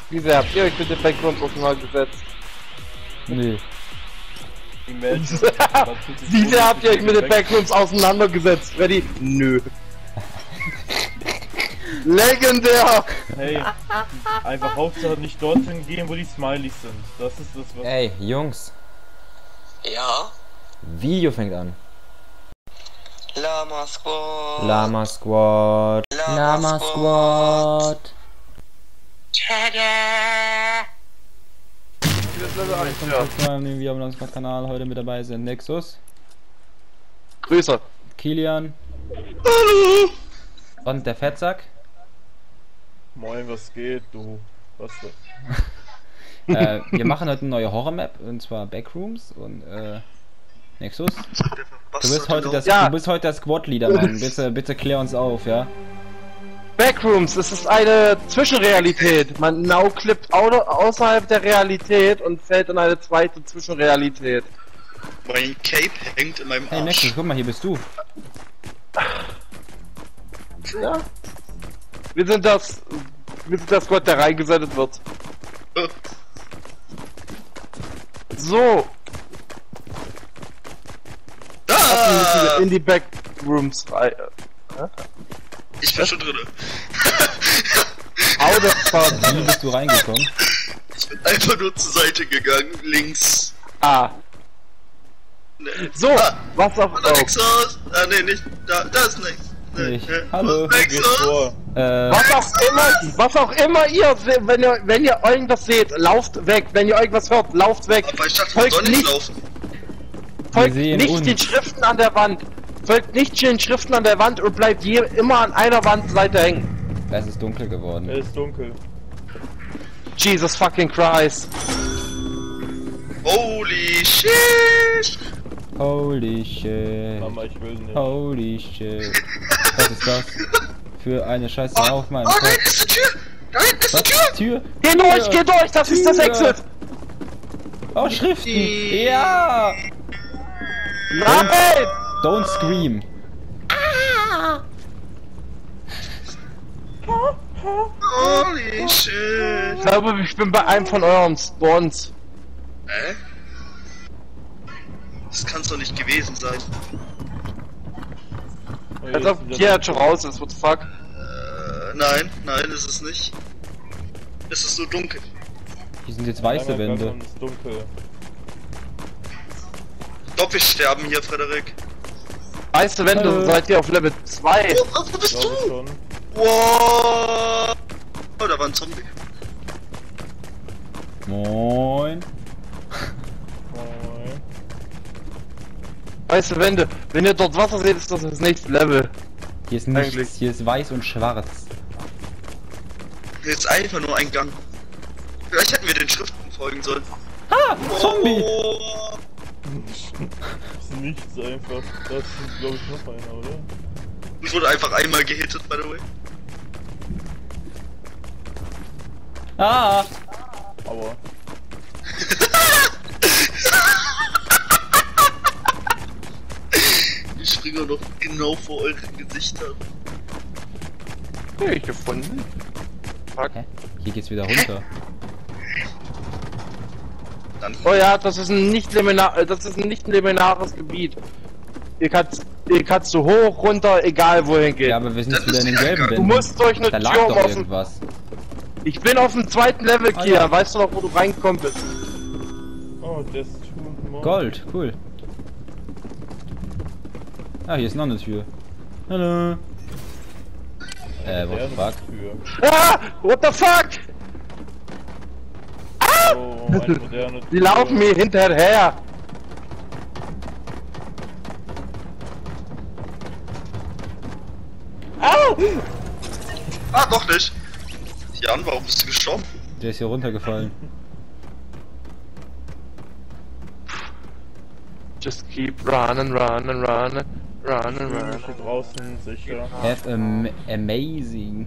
Wie sehr habt ihr euch mit den Backrooms auseinandergesetzt? Nee. Wie sehr habt ihr euch mit den Backrooms auseinandergesetzt, Freddy? Nö. Legendär! Hey, einfach Hauptsache nicht dorthin gehen, wo die Smileys sind. Das ist das, was... Ey, Jungs. Ja? Video fängt an. Lama Squad. Lama Squad. Lama Squad. Tada! Willkommen wir haben unseren Kanal. Heute mit dabei sind Nexus, Grüße. Kilian. Und der Fettsack. Moin, was geht, du? Was denn? Wir machen heute eine neue Horror-Map, und zwar Backrooms. Und Nexus, du bist heute das Squad-Leader, Mann. Bitte klär uns auf, ja? Backrooms, es ist eine Zwischenrealität. Man now-clippt außerhalb der Realität und fällt in eine zweite Zwischenrealität. Mein Cape hängt in meinem Hey Arsch. Nexus, guck mal, hier bist du. Ja. Wir sind das Squad, der reingesendet wird. So. Jetzt müssen wir in die Backrooms rein. Ich bin schon drin. Out of fun. Wie bist du reingekommen? Ich bin einfach nur zur Seite gegangen, links. Ah. So, was auch Hallo Nexus! Ah, nee, nicht. Da ist nichts. Nicht. Hallo. Nexus! was auch immer ihr seht, wenn ihr irgendwas seht, lauft weg. Wenn ihr irgendwas hört, lauft weg. Aber ich dachte, man soll nicht laufen. Folgt Wir sehen nicht uns. den Schriften an der Wand. Folgt nicht den Schriften an der Wand und bleibt immer an einer Wandseite hängen. Es ist dunkel geworden. Es ist dunkel. Jesus fucking Christ. Holy shit! Holy shit. Mama, ich will nicht. Holy shit. Was ist das? Für eine Scheiße auf meinem Oh nein, Kopf. ist eine Tür! Da hinten ist Was? eine Tür! Tür? Geht durch, das ist das Tür. Exit. Oh, Schriften! Ja! Nein! Don't scream! Holy shit! Ich glaube, ich bin bei einem von euren Spawns. Hä? Das kann's doch nicht gewesen sein. Als ob hier jetzt schon raus ist, what the fuck? Nein, ist es nicht. Es ist nur dunkel. Hier sind jetzt weiße Wände. Es ist dunkel. Ich glaub, wir sterben hier, Frederik. Weißt du, wenn du seid ihr auf Level 2. Oh, wo bist Glaube du? schon. Wow! Oh, da war ein Zombie. Moin. Moin. Weißt du, wenn ihr dort Wasser seht, ist das nächste Level. Hier ist nichts. Eigentlich. Hier ist weiß und schwarz. Jetzt einfach nur ein Gang. Vielleicht hätten wir den Schriften folgen sollen. Ah! Zombie! Oh. Das ist nichts einfach. Das ist, glaube ich, noch einer, oder? Ich wurde einfach einmal gehittet, by the way. Ah! Aua. Ich springe noch genau vor euren Gesichtern. Hab ich gefunden. Fuck. Hä? Hier geht's wieder runter. Dann Oh ja, das ist ein nicht liminares Gebiet. Ihr kannst so hoch, runter, egal wohin gehen. Ja, aber wir sind Das jetzt wieder ist in den wieder gelben geil. Du Wänden. musst durch eine Da lag Tür doch offen. irgendwas. Ich bin auf dem zweiten Level, Ah, Kia. ja. Weißt du noch, wo du reingekommen bist? Oh, das ist schon. Gold, cool. Ah, hier ist noch eine Tür. Hallo. What the fuck? Ah! What the fuck? Oh, eine moderne Die laufen mir hinterher. Au! Ah, doch nicht. Jan, warum bist du gestorben? Der ist hier runtergefallen. Just keep running, running, running, running, running. Hier draußen sicher. Have amazing.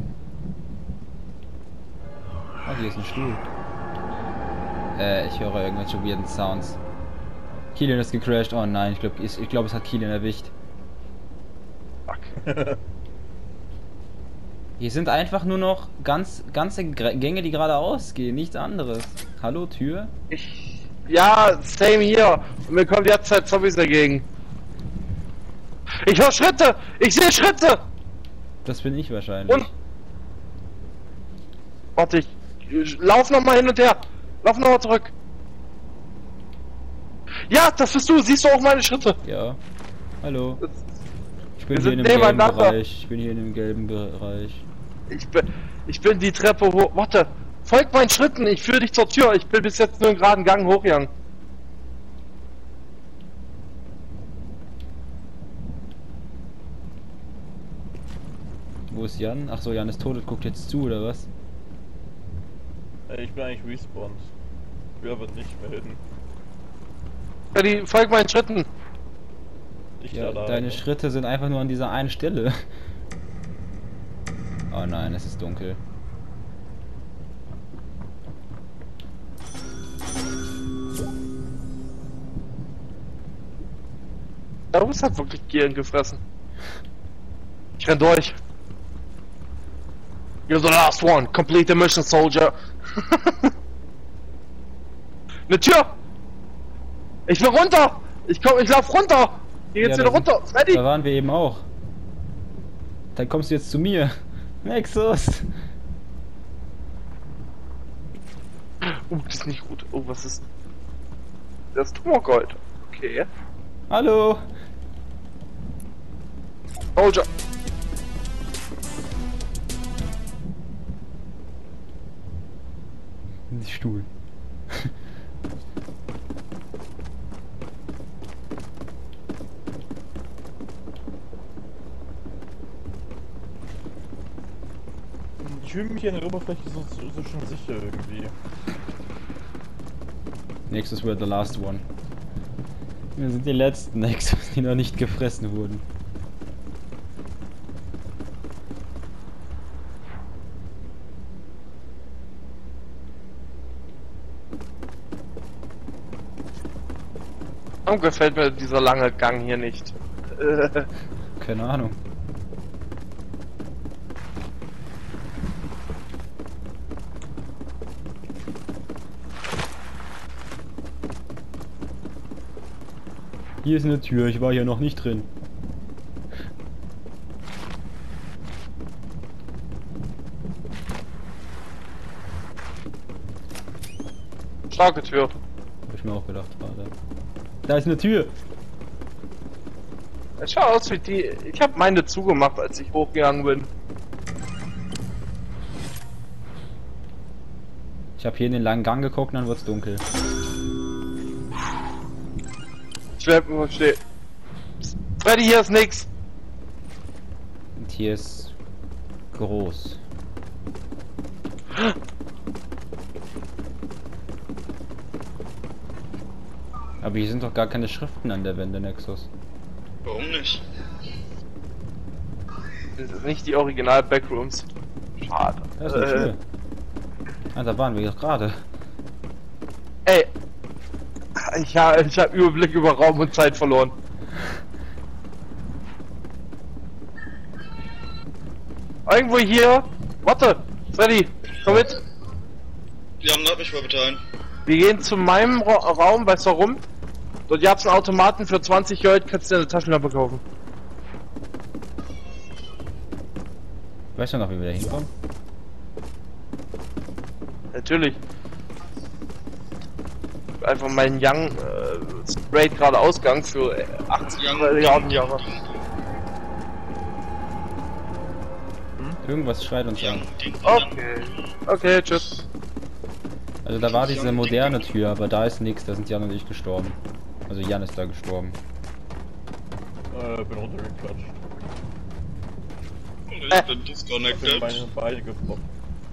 Ah, hier ist ein Stuhl. Ich höre irgendwelche weirden Sounds. Kilian ist gecrashed. Oh nein, ich glaube, es hat Kilian erwischt. Fuck. Hier sind einfach nur noch ganze Gänge, die geradeaus gehen, nichts anderes. Hallo, Tür? Ja, same hier. Und mir kommen jetzt halt Zombies dagegen. Ich höre Schritte! Ich sehe Schritte! Das bin ich wahrscheinlich. Und... Warte, ich lauf nochmal hin und her. Lauf nochmal zurück. Ja, das bist du. Siehst du auch meine Schritte? Ja. Hallo. Ich bin Wir hier in sind dem gelben nebeneinander. Bereich. Ich bin hier in dem gelben Bereich. Ich bin die Treppe hoch. Warte, folg meinen Schritten. Ich führe dich zur Tür. Ich bin bis jetzt nur einen geraden Gang hochgegangen. Wo ist Jan? Ach so, Jan ist tot und guckt jetzt zu, oder was? Ich bin eigentlich respawned. Ich will aber nicht melden. Freddy, folg meinen Schritten. Ich Ja, da deine Schritte sind einfach nur an dieser einen Stelle. Oh nein, es ist dunkel. Du bist halt wirklich Gieren gefressen. Ich renn durch. You're the last one. Complete the mission, soldier. Ne Tür! Ich will runter! Ich lauf runter! Geh jetzt Ja, wieder da runter! Freddy! Da waren wir eben auch. Dann kommst du jetzt zu mir. Nexus! Das ist nicht gut. Oh, was ist... Das ist Tumorgold. Okay. Hallo! Soldier! Stuhl. Ich fühle mich hier an der Oberfläche so schon sicher irgendwie. Nexus were the last one. Wir sind die letzten Nexus, die noch nicht gefressen wurden. Warum gefällt mir dieser lange Gang hier nicht? Keine Ahnung. Hier ist eine Tür, ich war hier noch nicht drin. Starke Tür. Hab ich mir auch gedacht gerade. Da ist eine Tür! Es schaut aus wie die... Ich habe meine zugemacht, als ich hochgegangen bin. Ich habe hier in den langen Gang geguckt und dann wird's dunkel. Ich bleib immer stehen. Freddy, hier ist nix. Und hier ist groß. Aber hier sind doch gar keine Schriften an der Wände, Nexus. Warum nicht? Das ist nicht die Original Backrooms. Schade. Da ist eine Tür. Ah, da waren wir doch gerade. Ey. Ich hab Überblick über Raum und Zeit verloren. Irgendwo hier. Warte, Freddy, komm mit. Jan, lad mich mal bitte ein. Wir gehen zu meinem Raum, weißt du warum? Dort gab's einen Automaten für 20 Gold, kannst du dir eine Taschenlampe kaufen. Weißt du noch, wie wir da hinkommen? Natürlich. Einfach meinen Young straight gerade Ausgang für 80 Milliarden Jahre. Irgendwas schreit uns an. Okay. Okay, tschüss. Also da war diese moderne Tür, aber da ist nichts, da sind Jan und ich gestorben. Also Jan ist da gestorben. Bin runtergeklatscht. Ich bin Ich bin disconnected. meine Beine gebrochen.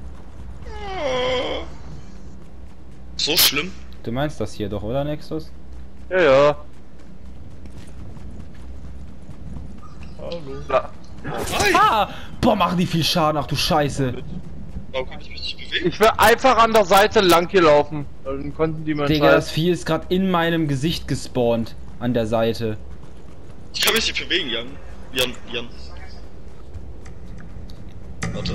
So schlimm? Du meinst das hier doch, oder Nexus? Ja, ja. Hallo. Na, Hi! Ah! Boah, machen die viel Schaden, ach du Scheiße! Warum kann ich mich nicht bewegen? ich will einfach an der Seite lang hier laufen. Dann konnten die mal Digga, das Vieh ist gerade in meinem Gesicht gespawnt. An der Seite. Ich kann mich nicht bewegen, Jan. Jan. Warte.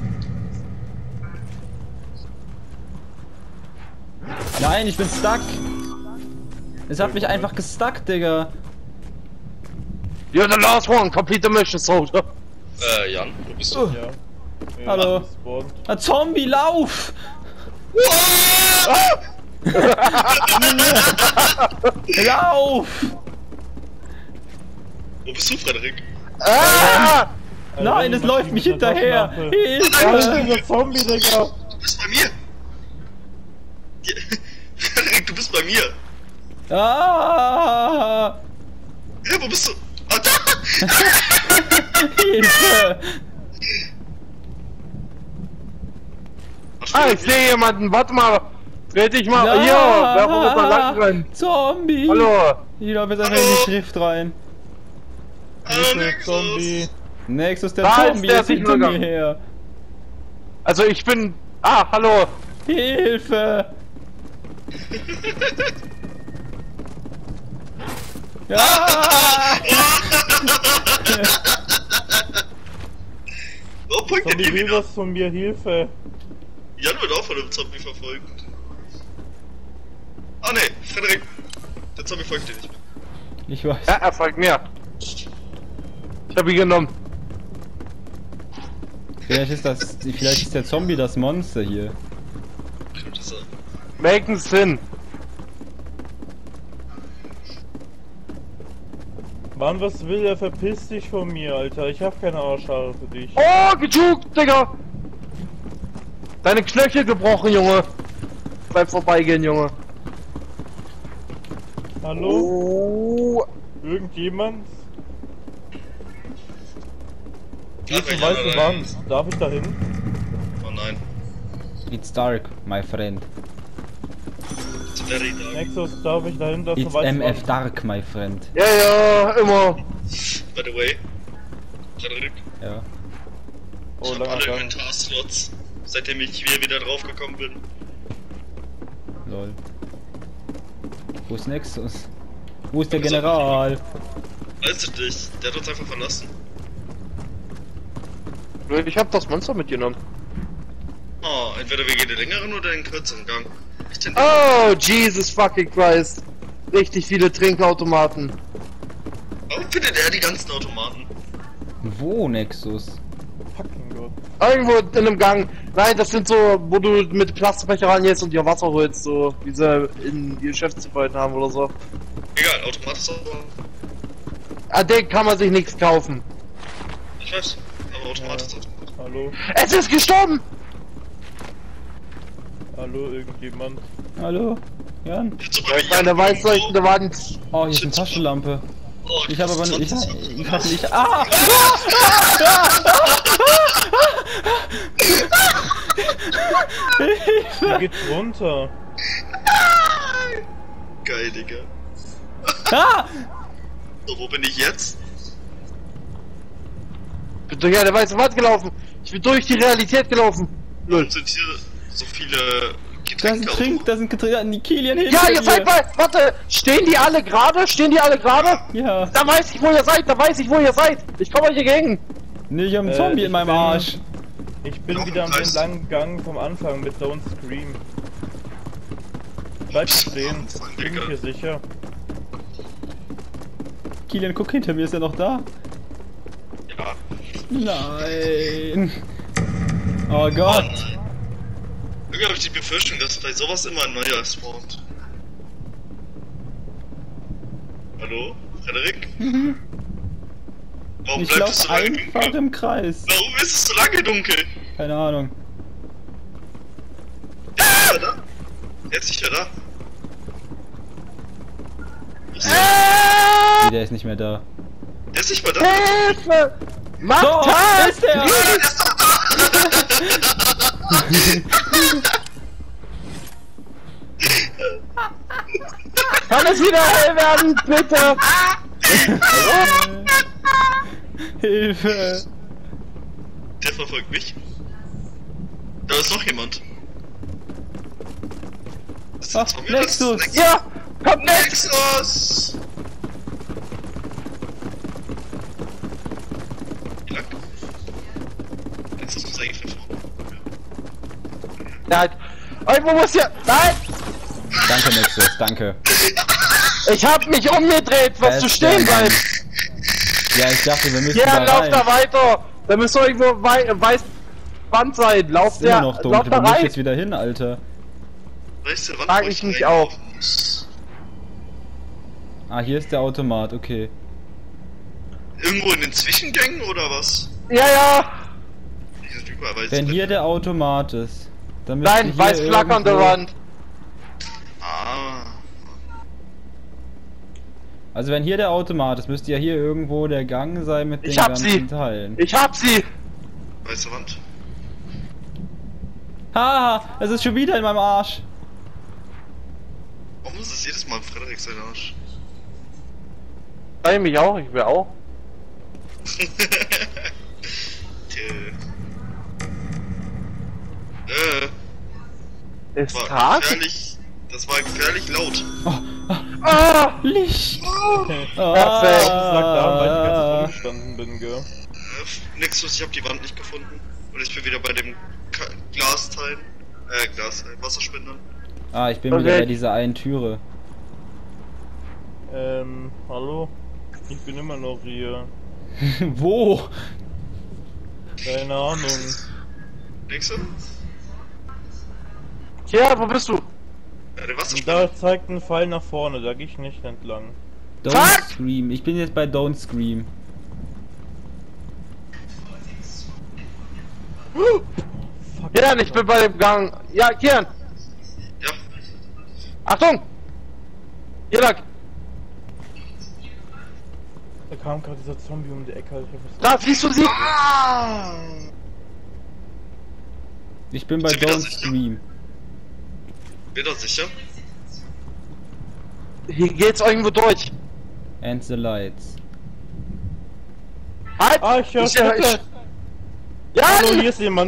Nein, ich bin stuck. Es hat mich einfach gestuckt, Digga. You're the last one, complete the mission, soldier. Jan, wo bist du? Oh. Ja. Ja, Hallo. gespawnt. Ein Zombie, lauf! Lauf! Wo bist du, Frederik? Ah! Nein, es läuft mich hinterher! Ja, Hilfe! dieser Zombie, Digga! Du bist bei mir! Ja. Frederik, du bist bei mir! Ah! Ja, wo bist du? Ah, da! Hilfe! Ah, ich sehe jemanden, warte mal. Dreh dich mal. Ja. Hier, warum ist da lang drin? Zombie! Hallo. Ich glaube jetzt einfach in die Schrift rein. Nexus. Zombie! Nächstes der Da ist Zombie der ist hinter mir Signal. her. Also ich bin... Ah, hallo. Hilfe! Ja! Oh, Punkt, Zombie der will wieder. was von mir, Hilfe! Jan wird auch von einem Zombie verfolgt. Ah ne, Frederik. Der Zombie folgt dir nicht mehr. Ich weiß. Ja, er folgt mir. Ich hab ihn genommen. Vielleicht ist der Zombie das Monster hier. Könnte sein. Making Sinn. Mann, was will er? Verpiss dich von mir, Alter. Ich hab keine Arschhaare für dich. Oh, gejuckt, Digga. Deine Knöchel gebrochen, Junge. Beim Vorbeigehen, Junge. Hallo? Oh. Irgendjemand? Hier ist Jan, eine weiße Jan, Wand. Darf ich da hin? Oh nein. It's dark, my friend. It's very dark. Nexus, darf ich da hin? Das ist It's eine weiße MF Wand. dark, my friend. Ja, ja, immer. By the way. Frederik. Ja. Oh, Ich hab langer alle Gang. Inventarslots, seitdem ich hier wieder draufgekommen bin. Lol. Wo ist Nexus? Wo ist der General? Weißt du nicht, der hat uns einfach verlassen. Ich hab das Monster mitgenommen. Oh, entweder wir gehen den längeren oder den kürzeren Gang. Ich denke, Oh, Jesus fucking Christ. Richtig viele Trinkautomaten. warum findet er die ganzen Automaten? Wo Nexus? Fucking Gott. Irgendwo in einem Gang. Nein, das sind so, wo du mit Plastikbecher rangehst und dir Wasser holst, so wie sie in Geschäftsgebäuden haben oder so. Egal, Automat ist auch. An den kann man sich nichts kaufen. Ich weiß, aber Automat ist Automat. Hallo? Es ist gestorben! Hallo, irgendjemand? Hallo? Jan? Jetzt aber wie Eine Jan weißleuchtende Wand. Oh, hier ist eine Taschenlampe. Oh, Ich habe aber nicht. Ich hab nicht. Ah! Hier geht's runter. Geil, Digga. Ah! So, wo bin ich jetzt? Ich bin durch eine weiße Wand gelaufen. Ich bin durch die Realität gelaufen. Null. Warum sind hier so viele Da sind Getränke. Die Kilian hinter Ja, ihr mir. seid mal. Warte, stehen die alle gerade? Stehen die alle gerade? Ja. Da weiß ich, wo ihr seid. Da weiß ich, wo ihr seid. Ich komme euch entgegen. Nee, ich hab einen Zombie ich in meinem bin- Arsch. Ich bin Noch wieder ein am Kreis. langen Gang vom Anfang mit Don't Scream. Bleib stehen. Bin ich hier sicher. Kilian, guck hinter mir, ist er noch da? Ja. Nein. Oh Oh Gott. nein. Irgendwie habe ich die Befürchtung, dass bei sowas immer ein neuer spawnt. Hallo? Frederik? Warum Ich bleibt es lauf so lange einfach dunkel? im Kreis. Warum ist es so lange dunkel? Keine Ahnung. Ist er da? Er ist nicht mehr da. Ist er? Nee, der ist nicht mehr da. Der ist nicht mehr da. Hilfe! Macht Doch, das! ist er! Der ist doch da! Kann es wieder hell werden, bitte? Hilfe! Der verfolgt mich. Da ist noch jemand. Ist das Ach, Zombie? Nexus. Das ist Ja! Kommt weg! Nexus! Wie lang? Nexus muss Nein! Irgendwo muss hier... Nein! Danke, Nexus, danke. Ich hab mich umgedreht, was du stehen bleibst! Ja, ich dachte, wir müssen Ja, da lauf rein. da weiter! Da müsste irgendwo weiß Wand sein, lauf Immer der, noch lauf dunkel, da wo muss ich rein! jetzt wieder hin, Alter? Weißt du, wann Frag ich mich auch. Ah, hier ist der Automat, okay. Irgendwo in den Zwischengängen oder was? Ja, ja! Diese Typen, aber Wenn hier der Automat ist, dann müsste Nein, hier weiß flackernde irgendwo- Wand! Ah. Also wenn hier der Automat ist, müsste ja hier irgendwo der Gang sein mit den Ich hab ganzen sie. Teilen. Ich hab sie! Weiße Wand. Haha, es ist schon wieder in meinem Arsch. Warum ist es jedes Mal Frederik sein Arsch? Bei mich auch, ich will auch. Ist War Tag? gefährlich. Das war gefährlich laut. Ah! Licht! Perfekt. Ich sag da, weil ich die ganze Zeit rumgestanden bin, gell. Nexus, ich hab die Wand nicht gefunden. Und ich bin wieder bei dem Glasteil. Wasserspendern. Ah, ich bin Okay. wieder bei dieser einen Türe. Hallo? Ich bin immer noch hier. Wo? Keine Ahnung. Nexus? Hier, wo bist du? Ja, der Und Wasserspender. da zeigt ein Pfeil nach vorne, da gehe ich nicht entlang. Don't Fuck! Scream. Ich bin jetzt bei Don't Scream. Fuck. Kian, ich bin bei dem Gang. Ja, Kian! Ja. Achtung! Hier lang! Da kam gerade dieser Zombie um die Ecke. Ich hab Da, siehst du sie? Ah! Ich bin bei Sind wir da Don't sicher? Scream. Bin da sicher? Hier geht's irgendwo durch. And the lights. Halt! Ah, ich höre Schritte! Ja! Hallo, hier ist jemand!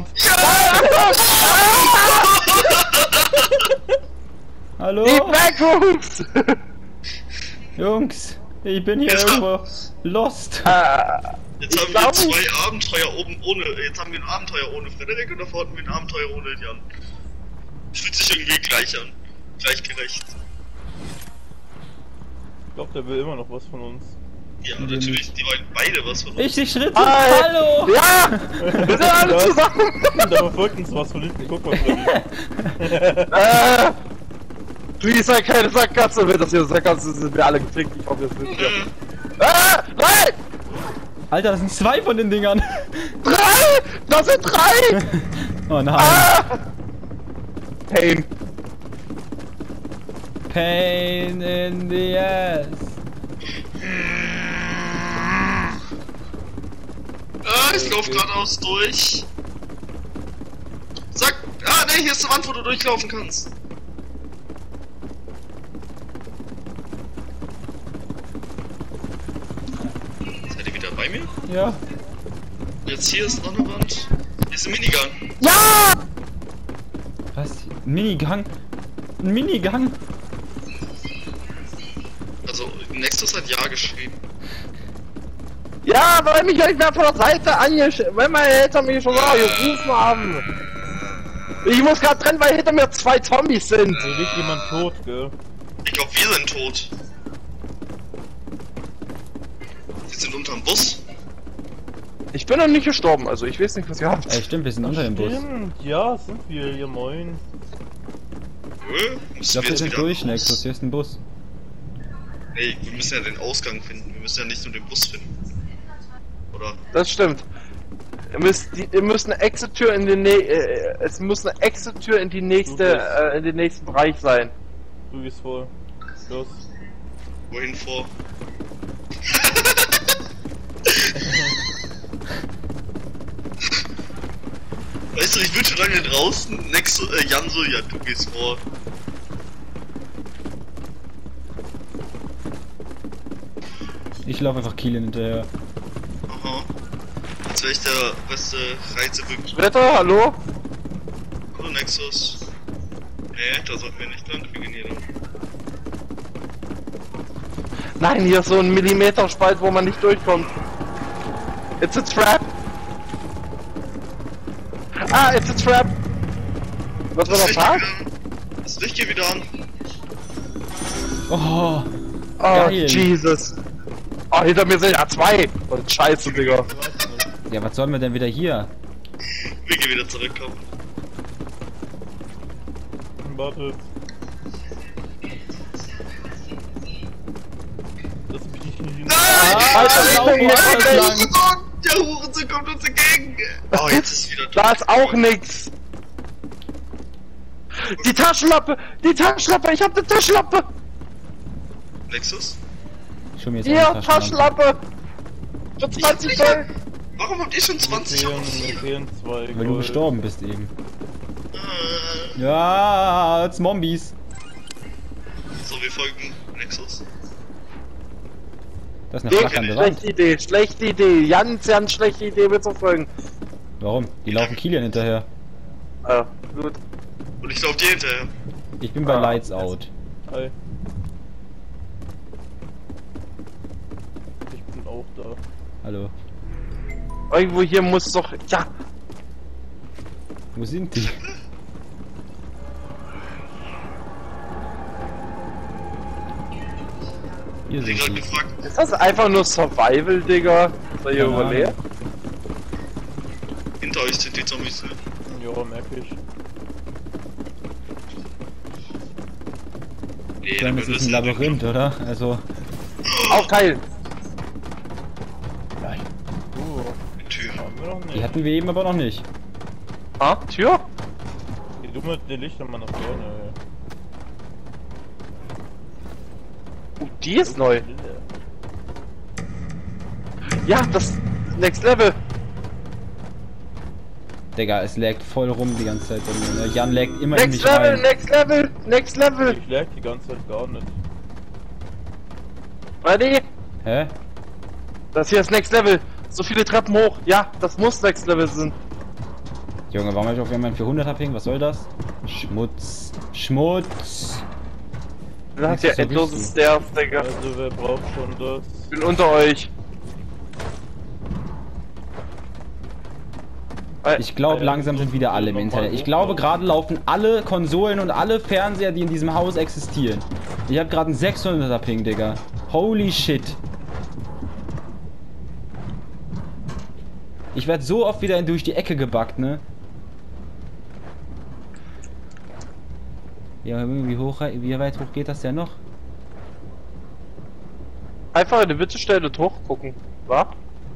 Hallo? Die Backrooms! Jungs, ich bin hier irgendwo lost. Jetzt Ich haben wir glaub zwei Abenteuer oben ohne. Jetzt haben wir ein Abenteuer ohne Frederik und davor hatten wir ein Abenteuer ohne Jan. Fühlt sich irgendwie gleich an. Gleichgerecht. Ich glaube, der will immer noch was von uns. Ja, natürlich, die wollen beide was von uns. Ich die Schritte. Hi. Hallo! Ja! Wir sind alle zusammen! Da verfolgt uns was von hinten. Guck mal, Freddy. Please sei keine Sackgasse, wenn das hier eine Sackgasse ist, sind wir alle gefickt. Ich hoffe, jetzt sind wir. Nein! Alter, das sind zwei von den Dingern. 3! Das sind 3! Oh nein. Pain. Pain in the ass. Ich lauf geradeaus durch. Sag. Ah, ne, hier ist eine Wand, wo du durchlaufen kannst. Seid ihr wieder bei mir? Ja. Jetzt hier ist noch eine Wand. Hier ist ein Minigun. Ja! Was? Ein Minigang? Ein Minigang? Also, Nexus hat Ja geschrieben. Ja, weil mich irgendwer von der Seite weil meine Eltern mich schon mal gerufen haben. Ich muss gerade trennen, weil hinter mir 2 Zombies sind. Hier liegt jemand tot, gell? Ich glaube, wir sind tot. Wir sind unterm Bus. Ich bin noch nicht gestorben, also ich weiß nicht, was ihr habt. Ey, stimmt, wir sind unter dem Bus. Stimmt, ja, sind wir hier, moin. Ich glaube, wir sind durch, Nexus. Hier ist ein Bus. Nee, wir müssen ja den Ausgang finden. Wir müssen ja nicht nur den Bus finden. Oder? Das stimmt. Ihr müsst eine Exit-Tür in den es muss eine Exit-Tür in die nächste, in den nächsten Bereich sein. Du gehst vor. Los. Wohin vor? Weißt du, ich bin schon lange draußen. Nexus, Jan so, ja, du gehst vor. Ich laufe einfach Kielen hinterher. Aha. Als wäre ich der beste Reisebück. Wetter, hallo? Hallo Nexus. Nee, da sollten wir nicht lang. Wir gehen hier lang. Nein, hier ist so ein Millimeterspalt, wo man nicht durchkommt. It's a trap. Ah, it's a trap. Was war das da? Das Licht geht wieder an. Oh, Oh, geil. Jesus. Oh, hinter mir sind ja zwei. Oh, Scheiße, Digga. Ja, was sollen wir denn wieder hier? Wir gehen wieder zurückkommen. Wartet. Das bin ich nicht. Alter, Der Hurensohn kommt uns entgegen. Oh, jetzt ist wieder da ist auch nix. Die Taschenlampe! Die Taschenlampe! Ich hab eine Taschenlampe! Nexus? Schon mir jetzt Hier, eine Taschenlampe. Taschenlampe! Für 20 Gold! Warum habt ihr schon 20 Mir Euro? fehlen 2 Weil du Gold. gestorben bist eben. Äh, Ja, Zombies. So, wir folgen Nexus. Das ist eine flackernde Wand. Schlechte Idee. Ganz schlechte Idee, mir zu folgen. Warum? Die laufen Kilian hinterher. Gut. Und ich lauf dir hinterher. Ich bin bei Lights Out. Hi. Ich bin auch da. Hallo. Irgendwo hier muss doch. Ja! Wo sind die? Hier Ich hab sind grad die. gefragt. Ist das einfach nur Survival, Digga? Soll hier Keine Ahnung. überleben? Hinter euch sind die Zombies. Ne? Ja, merke ich. Nee, Ich meine, das ist ein Labyrinth, oder? Also. Auch geil! Tür. Haben wir noch Die nicht. hatten wir eben aber noch nicht. Ah, Tür? Geh du mit den Lichtern mal nach vorne. Die ist neu. Ja, das Next Level. Digga, es laggt voll rum die ganze Zeit. bei mir, ne? Jan laggt immer in Next mich Level, rein. Next Level, Next Level. Ich lag die ganze Zeit gar nicht. Ready? Hä? Das hier ist Next Level. So viele Treppen hoch. Ja, das muss Next Level sein. Junge, warum hab ich auf einmal einen 400er Ping? Was soll das? Schmutz. Schmutz. Du hast ja so endlose wichtig. Stairs, Digga. Also wer braucht schon das? Ich bin unter euch. Ich glaube, langsam sind wieder alle im Internet. Ich glaube, gerade laufen alle Konsolen und alle Fernseher, die in diesem Haus existieren. Ich habe gerade einen 600er Ping, Digga. Holy shit. Ich werde so oft wieder durch die Ecke gebackt, ne? Ja, wie weit hoch geht das denn noch? Einfach in die Mitte stellen und hochgucken. Wa?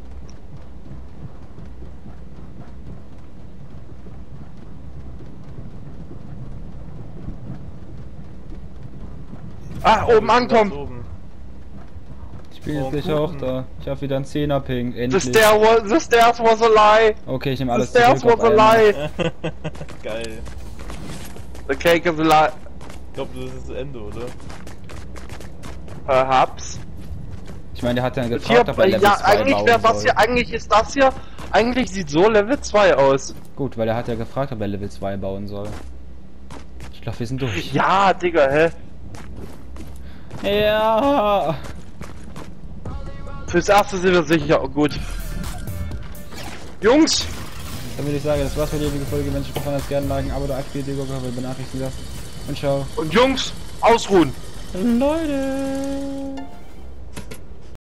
Ah, oben ankommen! Oben. Ich bin jetzt Oh, gleich gut. auch da. Ich habe wieder einen 10er Ping. The Endlich. stairs was a lie! Okay, ich nehme The alles stairs zurück was auf a einmal. lie! Geil. The cake is a lie. Ich glaube, das ist das Ende, oder? Perhaps. Ich meine, der hat dann Hier, gefragt, ob er Level ja, 2 eigentlich bauen wäre das soll. hier, eigentlich ist das hier, eigentlich sieht so Level 2 aus. Gut, weil er hat ja gefragt, ob er Level 2 bauen soll. Ich glaube, wir sind durch. Ja, Digga, hä? Ja. Fürs erste sind wir sicher gut. Jungs! Dann würde ich sagen, das war's für die heutige Folge. Wenn euch gefallen hat, gerne liken, Abo, aktiviert die Glocke, wenn benachrichtigt das. Und ciao. Und Jungs, ausruhen! Leute.